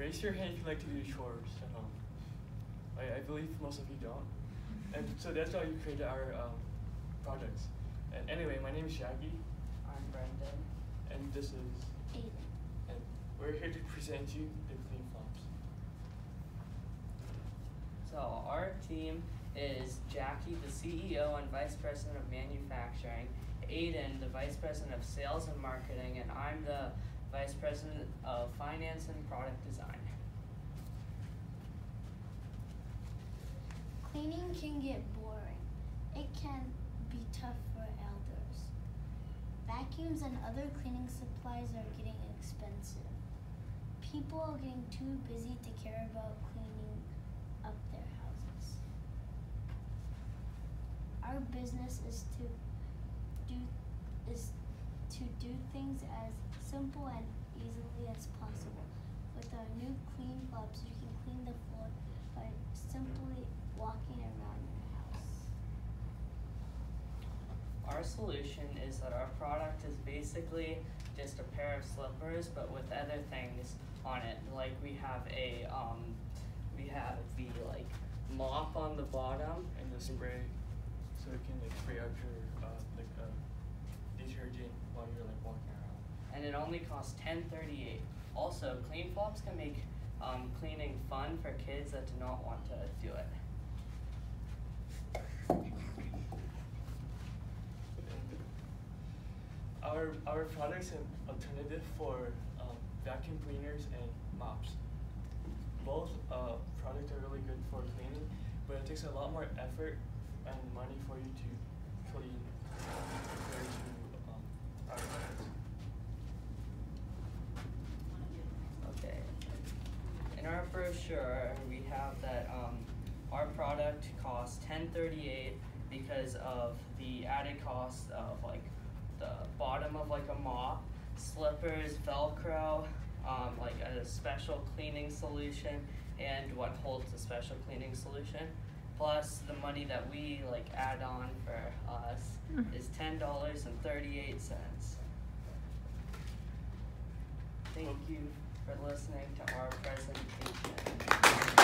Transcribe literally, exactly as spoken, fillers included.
raise your hand if you like to do chores at home. I, I believe most of you don't. And so that's why we created our um, projects. And anyway, my name is Shaggy. I'm Brendan. And this is Aiden. And we're here to present you the Clean Flops. So our team is Jackie, the C E O and Vice President of Manufacturing, Aiden, the Vice President of Sales and Marketing, and I'm the Vice President of Finance and Product Design. Cleaning can get boring. It can be tough for elders. Vacuums and other cleaning supplies are getting expensive. People are getting too busy to care about cleaning up their houses. Our business is to do is to do things as simple and easily as possible. With our new Clean Flops, you can clean the floor by simply walking around your house. Our solution is that our product is basically just a pair of slippers, but with other things on it. Like we have a um, we have the like mop on the bottom And the spray, so it can like spray out your uh, like uh, detergent while you're like walking around. and it only costs ten thirty-eight. Also, Clean Flops can make um, cleaning fun for kids that do not want to do it. Our our products an alternative for um, vacuum cleaners and mops. Both uh, products are really good for cleaning, but it takes a lot more effort and money for you to clean compared to um, our products. Okay. In our brochure, we have that um, our product costs ten thirty-eight because of the added cost of like the bottom of like a mop, slippers, Velcro, um, like a special cleaning solution, and what holds the special cleaning solution. Plus the money that we like add on for us is ten dollars and thirty-eight cents. Thank you for listening to our presentation.